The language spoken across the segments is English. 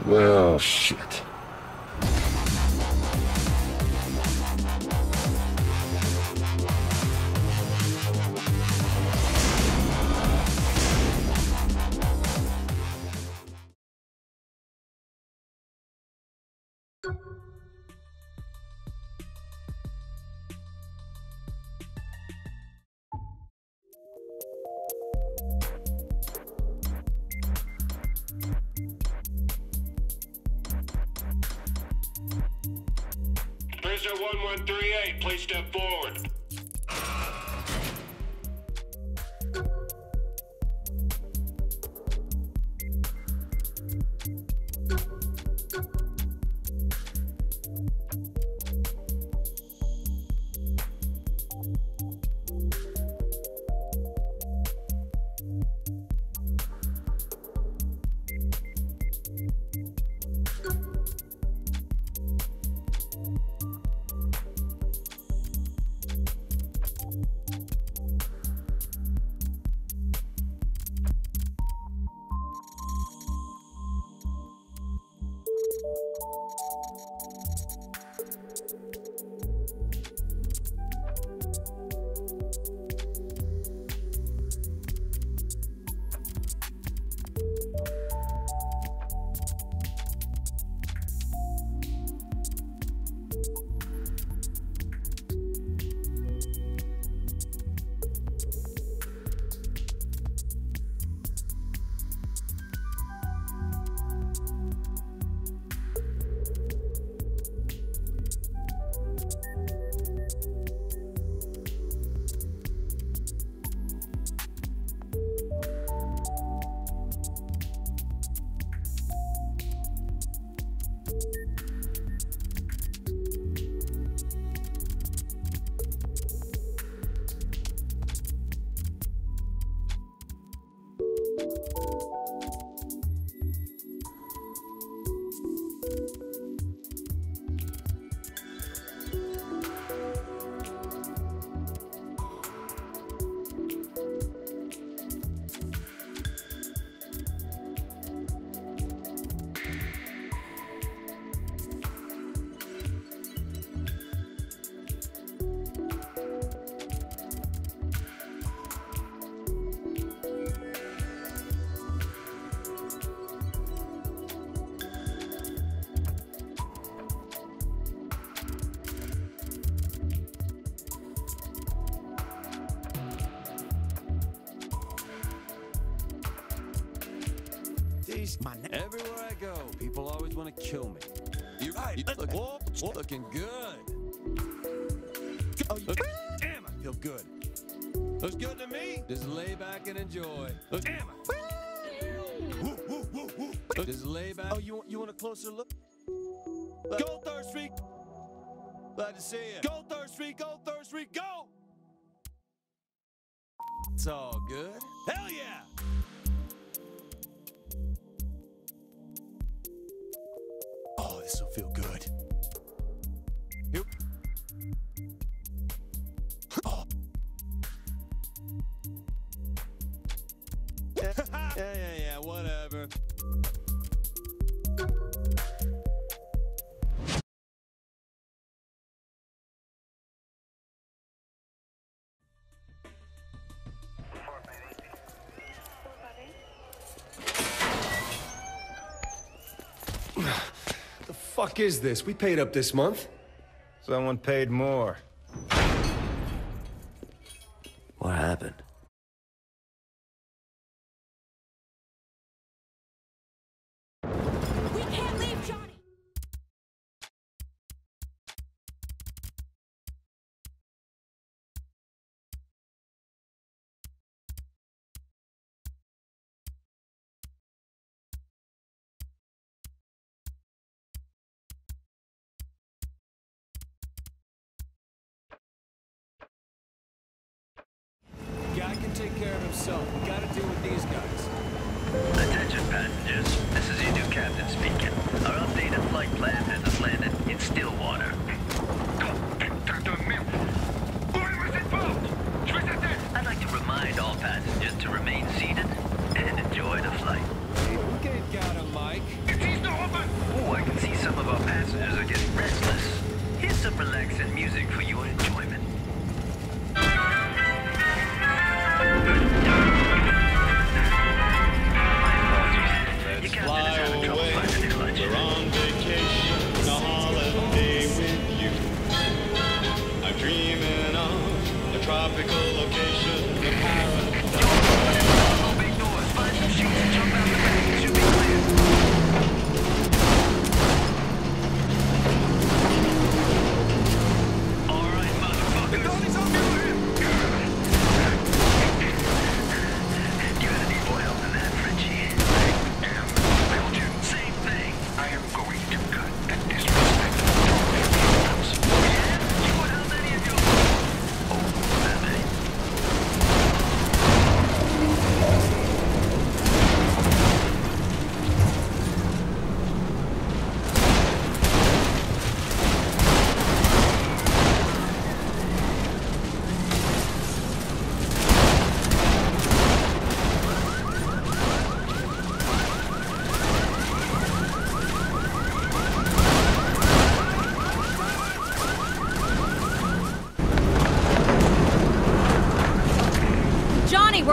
Oh, shit. Prisoner 1138, please step forward. Everywhere I go, people always want to kill me. You're right. Looking good. Oh, damn, I feel good. Looks good to me. Just lay back and enjoy. Damn it. Just lay back. Oh, you want a closer look? Go Third Street. Glad to see you. Go Third Street. Go Third Street. Go. It's all good. Hell yeah. Oh, this will feel good. Yep. Oh. Yeah, whatever. The fuck is this? We paid up this month. Someone paid more. What happened? We can't leave, Johnny! Guy can take care of himself. We gotta deal with these guys. Attention passengers, this is your new captain speaking. Our updated flight plan has us landed in Stillwater. I'd like to remind all passengers to remain seated and enjoy the flight. Who gave God a mic? It is the open!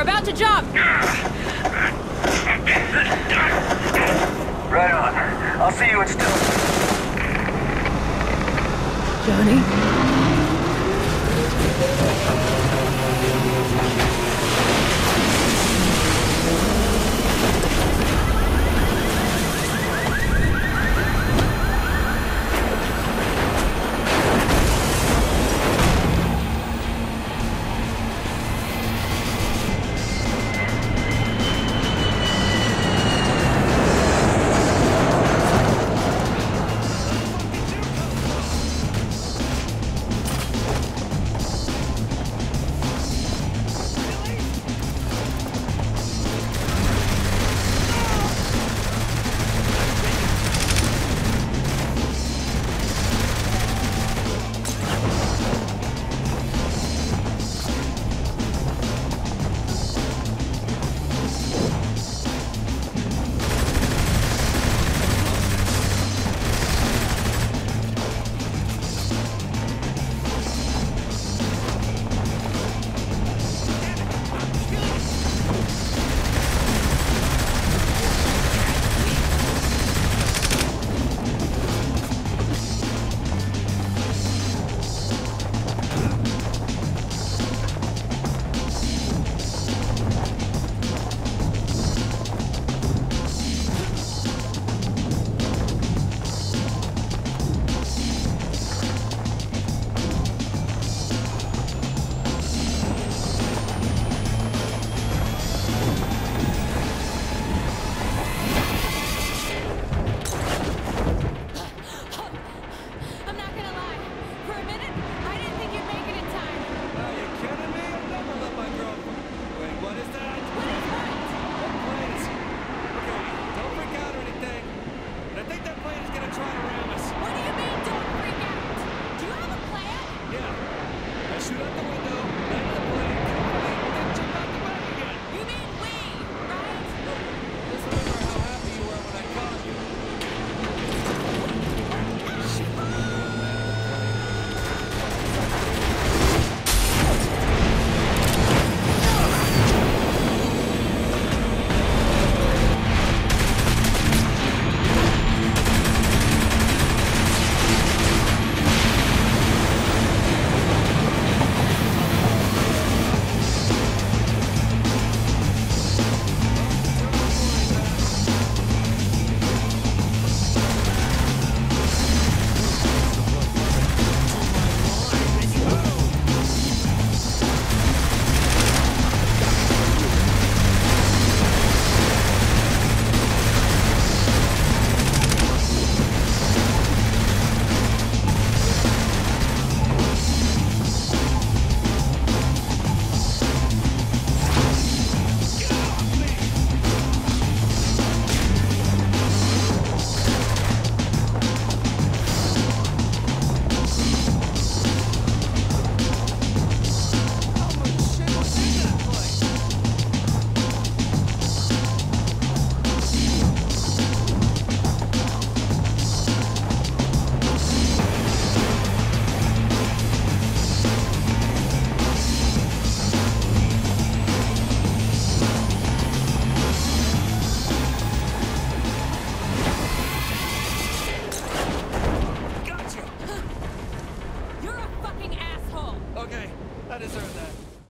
We're about to jump! Right on. I'll see you at Stone. Johnny?